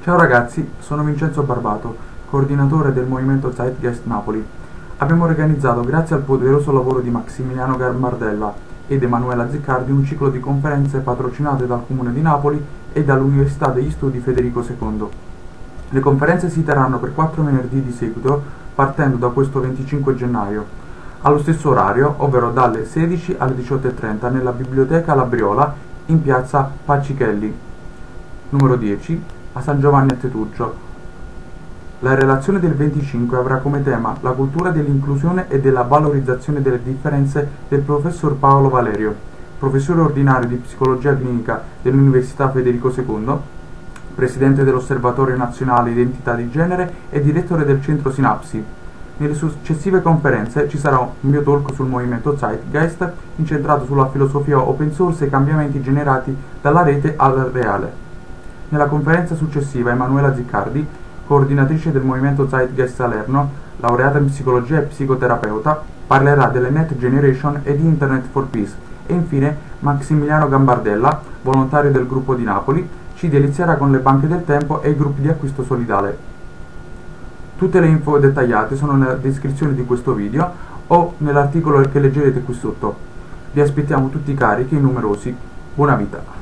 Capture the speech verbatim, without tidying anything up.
Ciao ragazzi, sono Vincenzo Barbato, coordinatore del movimento Zeitgeist Napoli. Abbiamo organizzato, grazie al poderoso lavoro di Maximiliano Gambardella ed Emanuela Ziccardi, un ciclo di conferenze patrocinate dal Comune di Napoli e dall'Università degli Studi Federico secondo. Le conferenze si terranno per quattro venerdì di seguito, partendo da questo venticinque gennaio, allo stesso orario, ovvero dalle sedici alle diciotto e trenta, nella Biblioteca Labriola in piazza Paccichelli, numero dieci, a San Giovanni a Tetuccio. La relazione del venticinque avrà come tema la cultura dell'inclusione e della valorizzazione delle differenze del professor Paolo Valerio, professore ordinario di psicologia clinica dell'Università Federico secondo, presidente dell'Osservatorio Nazionale Identità di Genere e direttore del Centro Sinapsi. Nelle successive conferenze ci sarà un mio talk sul movimento Zeitgeist, incentrato sulla filosofia open source e i cambiamenti generati dalla rete al reale. Nella conferenza successiva Emanuela Ziccardi, coordinatrice del movimento Zeitgeist Salerno, laureata in psicologia e psicoterapeuta, parlerà delle Net Generation e di Internet for Peace, e infine Maximiliano Gambardella, volontario del gruppo di Napoli, ci delizierà con le banche del tempo e i gruppi di acquisto solidale. Tutte le info dettagliate sono nella descrizione di questo video o nell'articolo che leggerete qui sotto. Vi aspettiamo tutti carichi e numerosi. Buona vita!